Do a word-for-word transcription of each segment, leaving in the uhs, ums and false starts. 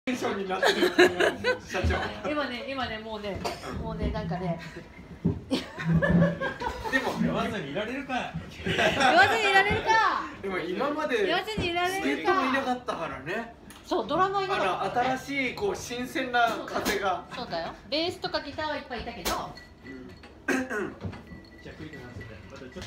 テンションになってる社長。 今ね今ねもうねもうねなんかね。 でも言わずにいられるか。 言わずにいられるか。 でも今まで言わずにいられる助っ人もいなかか。 ったからね。 そうドラマいなかった。 あの新しいこう新鮮な風が。 そうだよ。ベースとかギターはいっぱいいたけど。 じゃあクイズなんすね。またちょっと。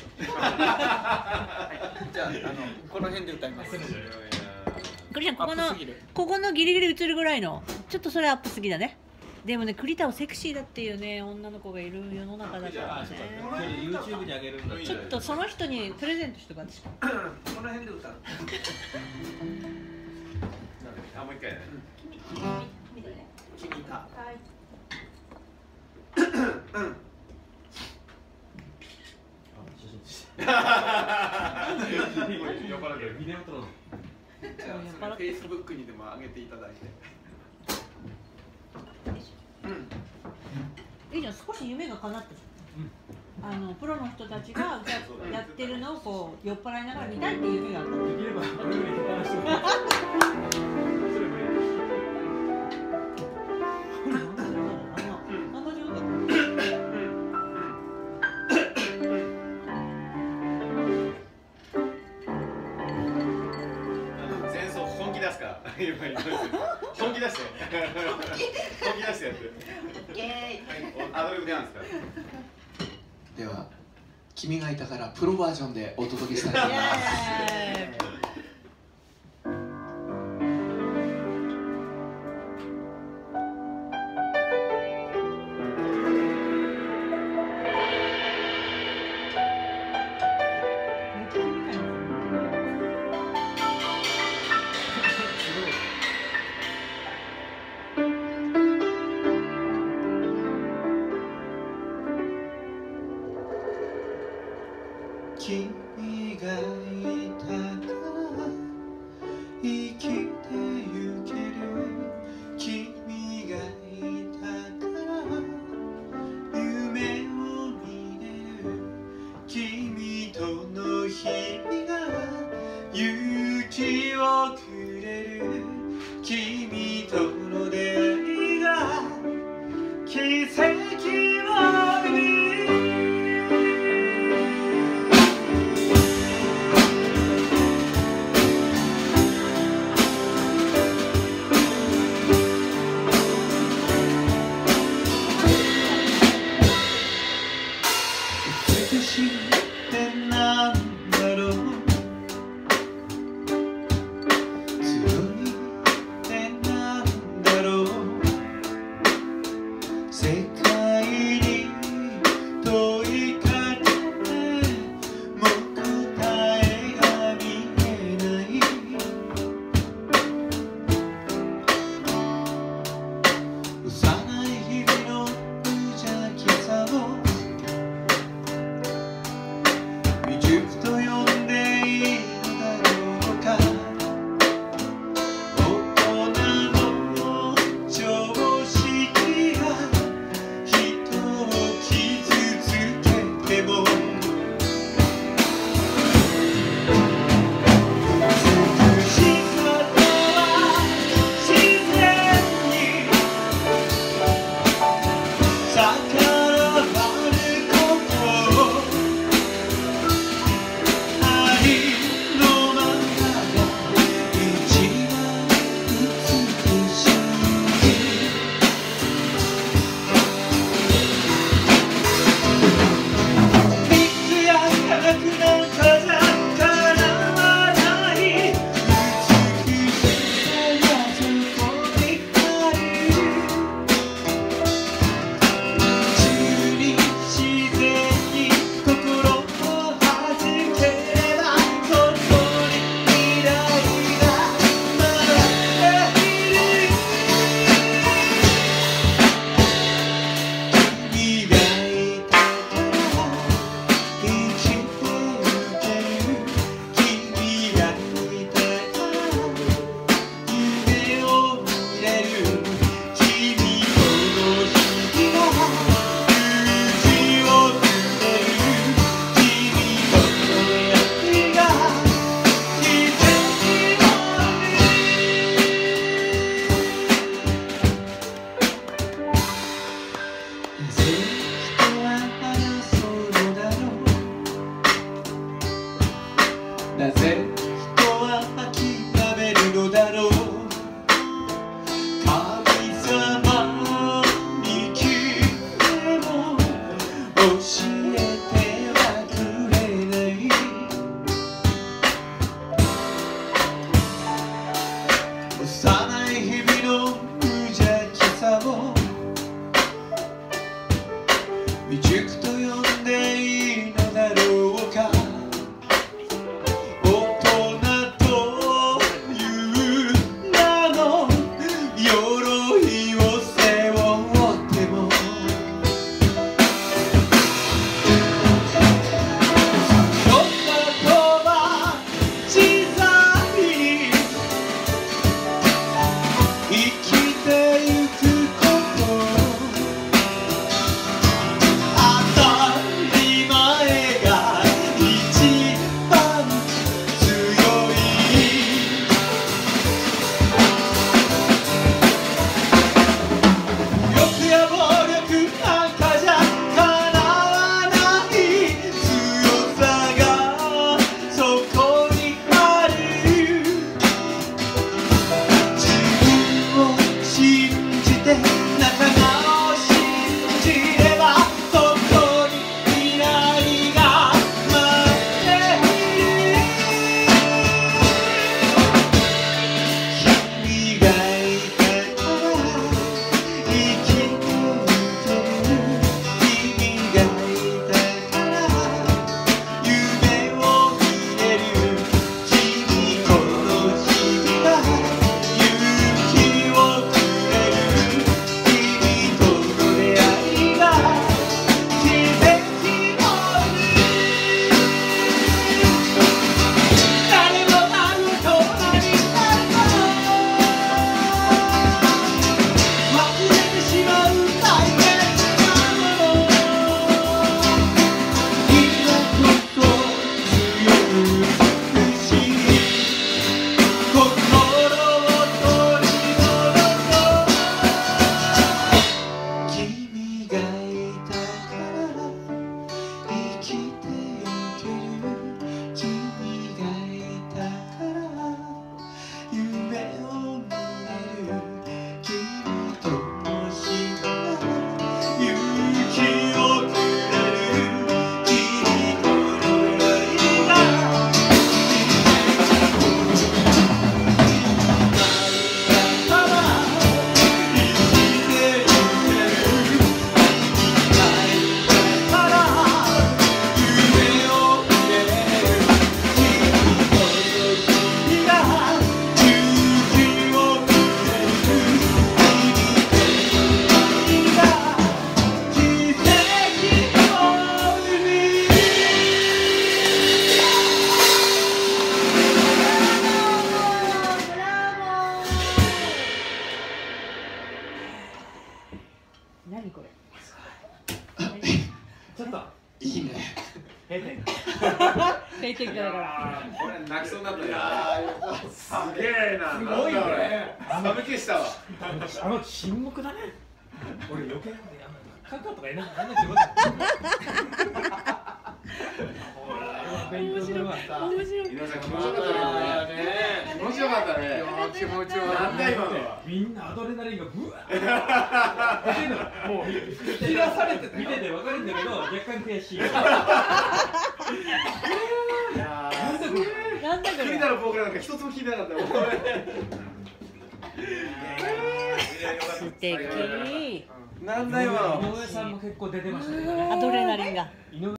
じゃああのこの辺で歌います。 クリちゃんここのアップすぎるここのギリギリ映るぐらいのちょっとそれアップすぎだね。でもね栗田はセクシーだっていうね女の子がいる世の中だからね。 これ ユーチューブ に上げるんだ。 ちょっとその人にプレゼントしとか私。 この辺で歌う。 あ、もう一回ね。 君いた。 はい。 酔っ払ってビデオ撮ろう。 じゃあそれフェイスブックにでも上げていただいて。うん。 いいじゃん少し夢が叶ったじゃん。あのプロの人たちが歌やってるのをこう酔っ払いながら見たいっていう夢があった。 できれば俺より下手な人が。それ無理。 本気出して本気出してやってアドリブでなんですか。 では君がいたからプロバージョンでお届けしたいと思います。君がいたから生きてゆける君がいたから夢を見れる君との日々が勇気をくれる君との出会いが奇跡を生み強いってなん何これ。 ちょっといいね。 閉店。 閉店から。 これ泣きそうになったよ。すげえな。 すごいね。 寒気したわ。 あの沈黙だね。俺余計なんでやんない。カカとかやんなきゃいけない。 面白い。面白い。 皆さん気持ちよかったね。気持ちよかったね。 気持ちよかなんだ今のは。 みんなアドレナリンがブワーって出てるの。もう切らされてた見ててわかるんだけど若干悔しい。 いやなんだこれ。 クリナのボーカルなんか一つも聞いてなかったよ。 素敵。 なんだ今の。 井上さんも結構出てましたね。 アドレナリンが。 井上